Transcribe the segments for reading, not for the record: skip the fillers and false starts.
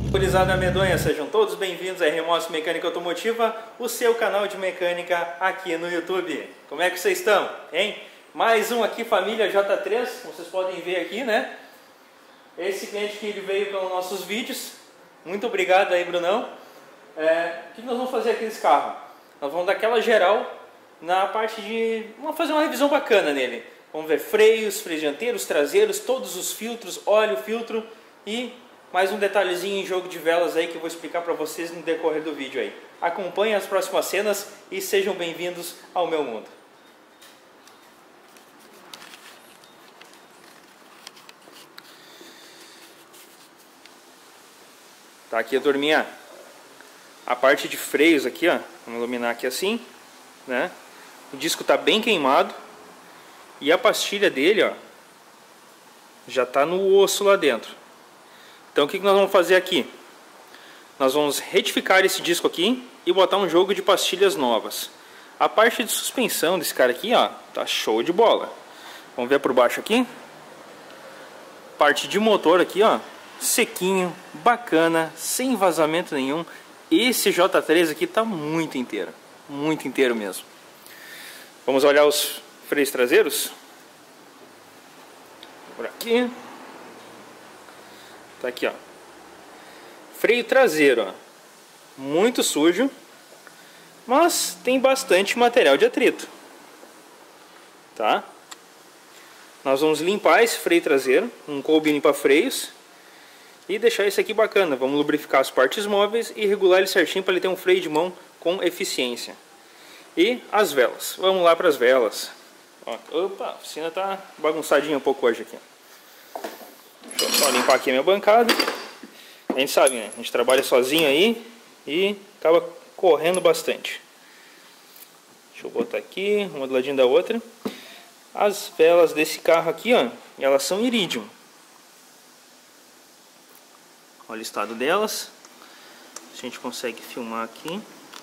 Gurizada medonha, sejam todos bem-vindos a Remotos Mecânica Automotiva, o seu canal de mecânica aqui no YouTube. Como é que vocês estão, hein? Mais um aqui, família J3, como vocês podem ver aqui, né? Esse cliente que ele veio pelos nossos vídeos. Muito obrigado aí, Brunão. O que nós vamos fazer aqui nesse carro? Nós vamos dar aquela geral na parte de... Vamos fazer uma revisão bacana nele. Vamos ver freios dianteiros, traseiros, todos os filtros, óleo, filtro e mais um detalhezinho em jogo de velas aí que eu vou explicar para vocês no decorrer do vídeo aí. Acompanhem as próximas cenas e sejam bem-vindos ao meu mundo. Tá aqui a turminha, a parte de freios aqui, ó, vamos iluminar aqui assim, né? O disco tá bem queimado e a pastilha dele, ó, já tá no osso lá dentro. Então o que nós vamos fazer aqui? Nós vamos retificar esse disco aqui e botar um jogo de pastilhas novas. A parte de suspensão desse cara aqui, ó, tá show de bola. Vamos ver por baixo aqui. Parte de motor aqui, ó, sequinho, bacana, sem vazamento nenhum. Esse J3 aqui tá muito inteiro mesmo. Vamos olhar os freios traseiros. Por aqui. Tá aqui, ó. Freio traseiro, ó, muito sujo, mas tem bastante material de atrito. Tá? Nós vamos limpar esse freio traseiro, um Kolbe limpa freios, e deixar isso aqui bacana. Vamos lubrificar as partes móveis e regular ele certinho para ele ter um freio de mão com eficiência. E as velas. Vamos lá para as velas. Ó, opa, a oficina tá bagunçadinha um pouco hoje aqui. Deixa eu só limpar aqui a minha bancada. A gente sabe, né? A gente trabalha sozinho aí e acaba correndo bastante. Deixa eu botar aqui, uma do ladinho da outra. As velas desse carro aqui, ó, elas são iridium. Olha o estado delas. A gente consegue filmar aqui.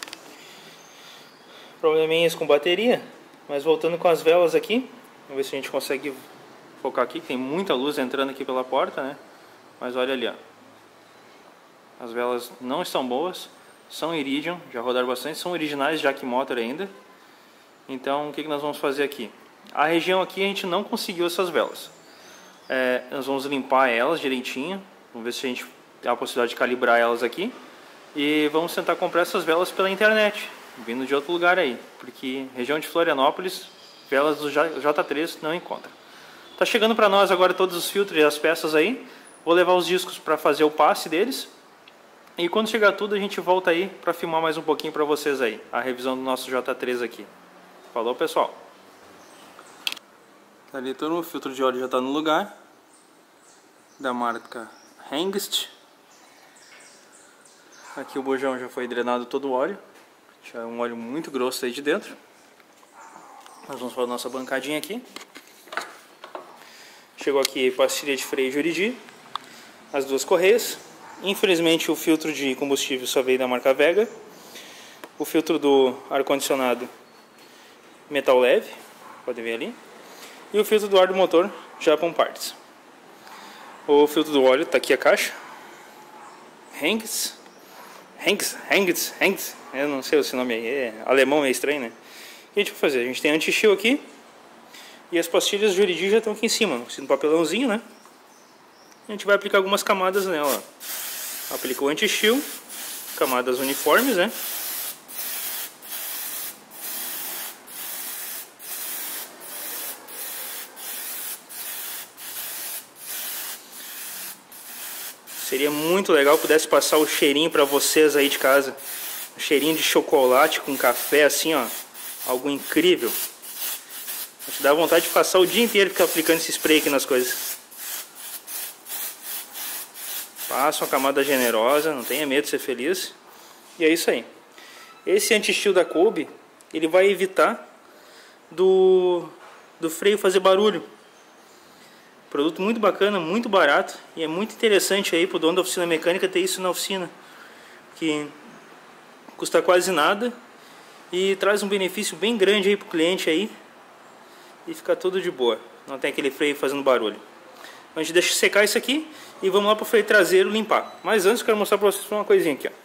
Probleminhas com bateria, mas voltando com as velas aqui, vamos ver se a gente consegue focar aqui, tem muita luz entrando aqui pela porta, né? Mas olha ali, ó. As velas não estão boas, são iridium, já rodaram bastante, são originais Jack Motor ainda. Então o que nós vamos fazer aqui? A região aqui a gente não conseguiu essas velas. Nós vamos limpar elas direitinho, vamos ver se a gente tem a possibilidade de calibrar elas aqui. E vamos tentar comprar essas velas pela internet, vindo de outro lugar aí, porque região de Florianópolis, velas do J3 não encontra. Tá chegando para nós agora todos os filtros e as peças aí. Vou levar os discos para fazer o passe deles. E quando chegar tudo a gente volta aí para filmar mais um pouquinho para vocês aí, a revisão do nosso J3 aqui. Falou, pessoal. Tá ali todo o filtro de óleo já está no lugar. Da marca Hengst. Aqui o bujão já foi drenado todo o óleo. Já é um óleo muito grosso aí de dentro. Nós vamos para a nossa bancadinha aqui. Chegou aqui pastilha de freio Juridi, as duas correias. Infelizmente o filtro de combustível só veio da marca Vega. O filtro do ar-condicionado metal leve, pode ver ali. E o filtro do ar do motor Japan Parts. O filtro do óleo, tá aqui a caixa. Hengst. Eu não sei esse nome aí, é alemão, meio estranho, né? O que a gente vai fazer? A gente tem anti-chill aqui. E as pastilhas Juridi já estão aqui em cima, no papelãozinho, né? A gente vai aplicar algumas camadas nela. Aplicou anti-chill, camadas uniformes, né? Seria muito legal pudesse passar o cheirinho para vocês aí de casa. Um cheirinho de chocolate com café, assim, ó. Algo incrível. Te dá vontade de passar o dia inteiro ficar aplicando esse spray aqui nas coisas. Passa uma camada generosa, não tenha medo de ser feliz. E é isso aí. Esse anti-chill da Kolbe, ele vai evitar do freio fazer barulho. Produto muito bacana, muito barato. E é muito interessante aí pro dono da oficina mecânica ter isso na oficina. Que custa quase nada e traz um benefício bem grande aí pro cliente aí. E fica tudo de boa. Não tem aquele freio fazendo barulho. A gente deixa secar isso aqui e vamos lá para o freio traseiro limpar. Mas antes eu quero mostrar para vocês uma coisinha aqui, ó.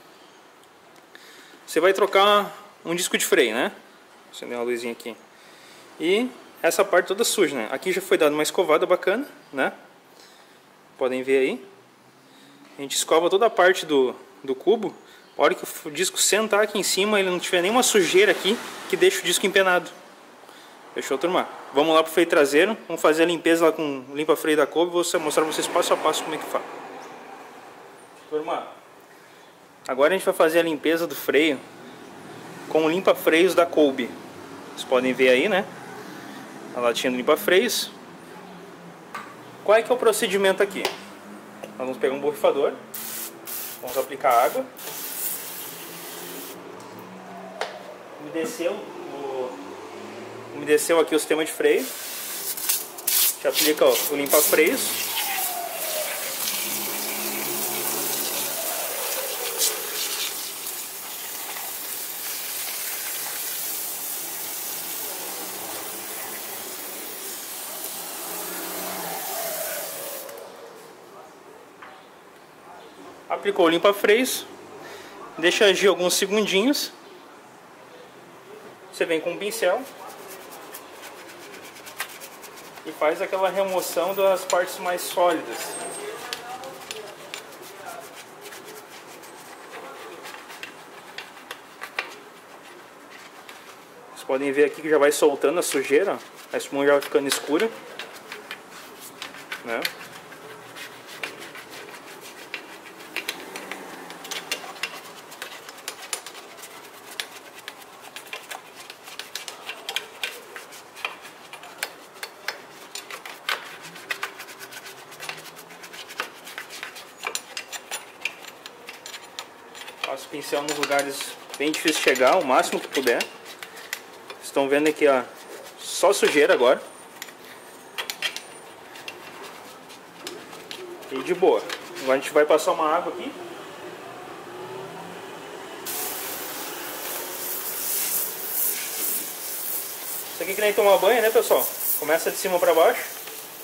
Você vai trocar um disco de freio, né? Acender uma luzinha aqui. E essa parte toda suja, né? Aqui já foi dada uma escovada bacana, né? Podem ver aí. A gente escova toda a parte do cubo. A hora que o disco sentar aqui em cima, ele não tiver nenhuma sujeira aqui que deixa o disco empenado. Fechou, turma? Vamos lá pro freio traseiro. Vamos fazer a limpeza lá com o limpa-freio da Kolbe. Vou mostrar pra vocês passo a passo como é que faz. Turma, agora a gente vai fazer a limpeza do freio com o limpa-freios da Kolbe. Vocês podem ver aí, né? A latinha do limpa-freios. Qual é que é o procedimento aqui? Nós vamos pegar um borrifador. Vamos aplicar água. Umedeceu aqui o sistema de freio. A gente aplica o limpa-freios. Aplicou o limpa-freios. Deixa agir alguns segundinhos. Você vem com um pincel e faz aquela remoção das partes mais sólidas. Vocês podem ver aqui que já vai soltando a sujeira, a espuma já vai ficando escura, né? Passo o pincel nos lugares bem difíceis de chegar, o máximo que puder. Estão vendo aqui, ó, só sujeira agora. E de boa. Agora a gente vai passar uma água aqui. Isso aqui que nem tomar banho, né, pessoal? Começa de cima para baixo.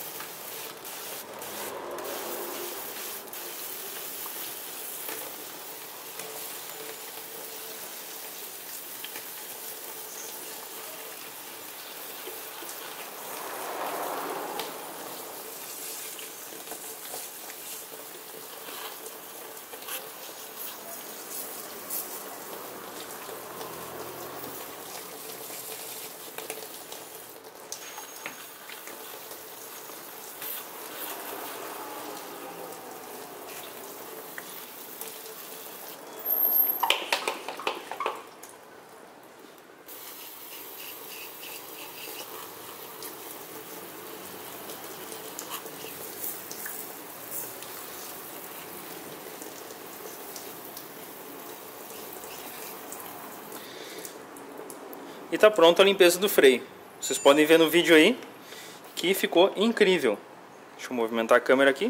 E tá pronta a limpeza do freio. Vocês podem ver no vídeo aí que ficou incrível. Deixa eu movimentar a câmera aqui.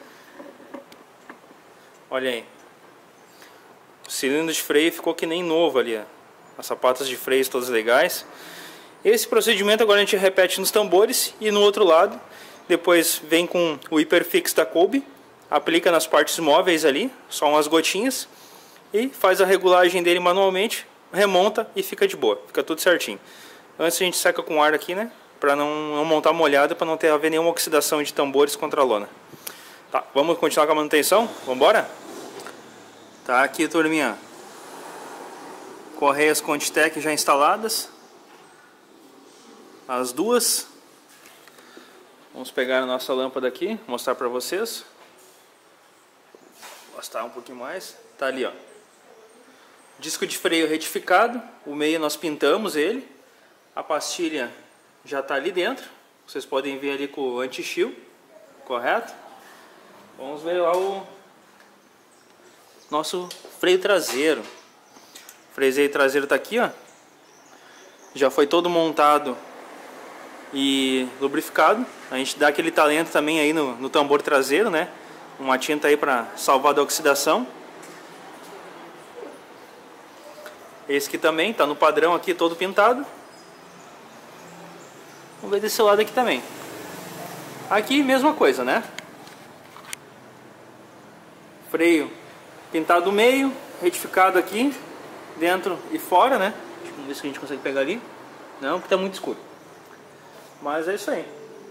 Olha aí. O cilindro de freio ficou que nem novo ali, ó. As sapatas de freio todas legais. Esse procedimento agora a gente repete nos tambores e no outro lado. Depois vem com o Hiperfix da Kolbe, aplica nas partes móveis ali, só umas gotinhas, e faz a regulagem dele manualmente, remonta e fica de boa, fica tudo certinho. Antes a gente seca com ar aqui, né, para não montar molhado, para não haver nenhuma oxidação de tambores contra a lona. Tá, vamos continuar com a manutenção? Vamos embora? Tá aqui, turminha, correias Contitec já instaladas, as duas. Vamos pegar a nossa lâmpada aqui, mostrar para vocês. Vou mostrar um pouquinho mais. Tá ali, ó. Disco de freio retificado. O meio nós pintamos ele. A pastilha já está ali dentro. Vocês podem ver ali com o anti-chill, correto? Vamos ver lá o nosso freio traseiro. O freio traseiro está aqui, ó. Já foi todo montado e lubrificado. A gente dá aquele talento também aí no tambor traseiro, né? Uma tinta aí para salvar da oxidação. Esse aqui também tá no padrão aqui, todo pintado. Vamos ver desse lado aqui também. Aqui, mesma coisa, né? Freio pintado do meio, retificado aqui, dentro e fora, né? Vamos ver se a gente consegue pegar ali. Não, porque tá muito escuro. Mas é isso aí.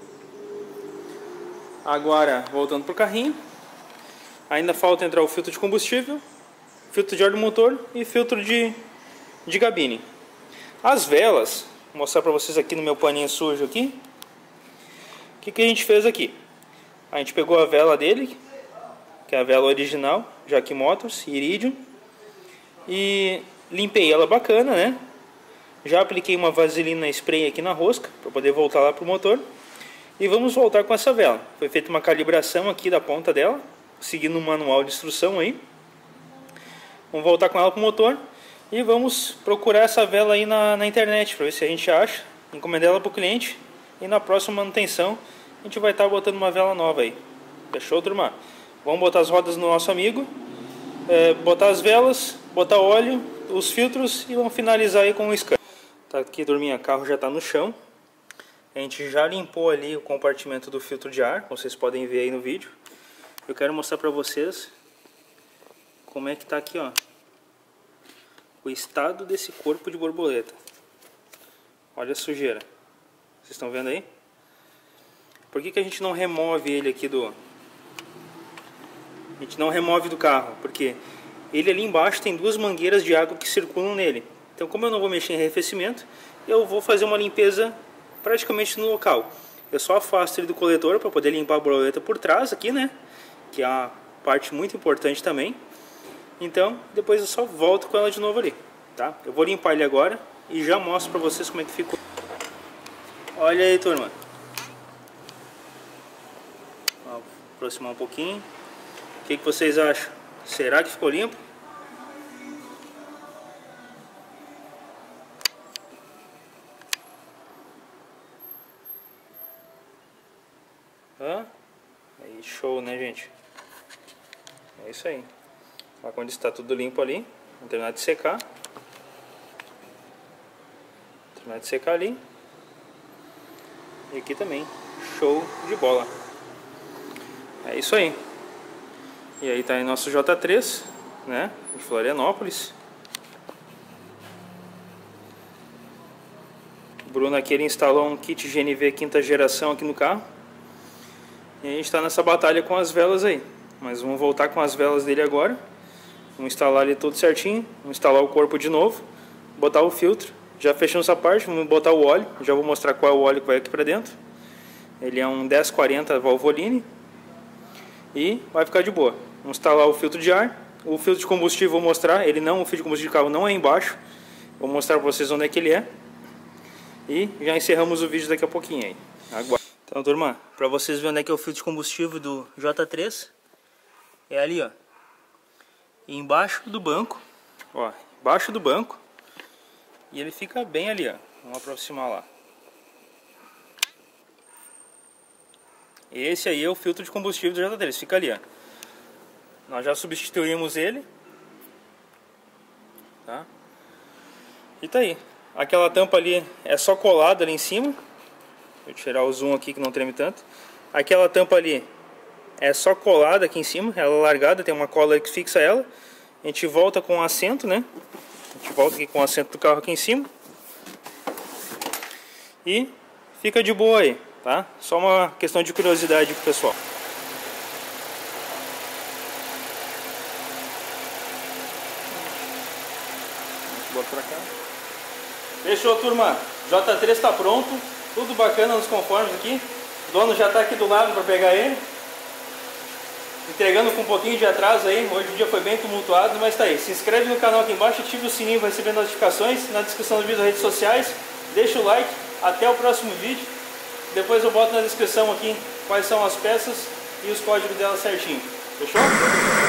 Agora, voltando pro carrinho. Ainda falta entrar o filtro de combustível, filtro de ar do motor e filtro de cabine. As velas, vou mostrar para vocês aqui no meu paninho sujo aqui. O que a gente fez aqui? A gente pegou a vela dele, que é a vela original, Jack Motors, Iridium, e limpei ela bacana, né? Já apliquei uma vaselina spray aqui na rosca, para poder voltar lá pro motor. E vamos voltar com essa vela. Foi feita uma calibração aqui da ponta dela, seguindo um manual de instrução aí. Vamos voltar com ela para o motor e vamos procurar essa vela aí na internet para ver se a gente acha, encomendar ela para o cliente e na próxima manutenção a gente vai estar botando uma vela nova aí. Fechou, turma? Vamos botar as rodas no nosso amigo, botar as velas, botar óleo, os filtros e vamos finalizar aí com o scan. Tá aqui, turminha, o carro já está no chão. A gente já limpou ali o compartimento do filtro de ar, como vocês podem ver aí no vídeo. Eu quero mostrar para vocês como é que tá aqui, ó, o estado desse corpo de borboleta. Olha a sujeira. Vocês estão vendo aí? Por que a gente não remove ele aqui do... A gente não remove do carro? Porque ele ali embaixo tem duas mangueiras de água que circulam nele. Então, como eu não vou mexer em arrefecimento, eu vou fazer uma limpeza praticamente no local. Eu só afasto ele do coletor para poder limpar a borboleta por trás aqui, né? Que é uma parte muito importante também. Então, depois eu só volto com ela de novo ali, tá? Eu vou limpar ele agora e já mostro pra vocês como é que ficou. Olha aí, turma. Vou aproximar um pouquinho. O que vocês acham? Será que ficou limpo? Aí, show, né, gente? É isso aí. Olha quando está tudo limpo ali. Vamos terminar de secar. Terminar de secar ali. E aqui também. Show de bola. É isso aí. E aí tá aí nosso J3, né? De Florianópolis. O Bruno aqui, ele instalou um kit GNV quinta geração aqui no carro. E a gente está nessa batalha com as velas aí. Mas vamos voltar com as velas dele agora. Vamos instalar ele tudo certinho. Vamos instalar o corpo de novo. Botar o filtro. Já fechamos essa parte. Vamos botar o óleo. Já vou mostrar qual é o óleo que vai aqui para dentro. Ele é um 1040 Valvoline. E vai ficar de boa. Vamos instalar o filtro de ar. O filtro de combustível vou mostrar. O filtro de combustível de carro não é embaixo. Vou mostrar para vocês onde é que ele é. E já encerramos o vídeo daqui a pouquinho aí. Aguarda. Então, turma, para vocês verem onde é que é o filtro de combustível do J3. É ali, ó. E embaixo do banco. Ó, embaixo do banco. E ele fica bem ali, ó. Vamos aproximar lá. Esse aí é o filtro de combustível do J3. Fica ali, ó. Nós já substituímos ele. Tá? E tá aí. Aquela tampa ali é só colada ali em cima. Vou tirar o zoom aqui que não treme tanto. Aquela tampa ali é só colada aqui em cima. Ela é largada, tem uma cola que fixa ela. A gente volta com o assento, né? A gente volta aqui com o assento do carro aqui em cima. E fica de boa aí, tá? Só uma questão de curiosidade pro pessoal. Bota pra cá. Fechou, turma. J3 está pronto. Tudo bacana nos conformes aqui. O dono já está aqui do lado para pegar ele. Entregando com um pouquinho de atraso aí. Hoje o dia foi bem tumultuado, mas tá aí. Se inscreve no canal aqui embaixo, ative o sininho para receber notificações. Na descrição do vídeo das redes sociais. Deixa o like. Até o próximo vídeo. Depois eu boto na descrição aqui quais são as peças e os códigos delas certinho. Fechou?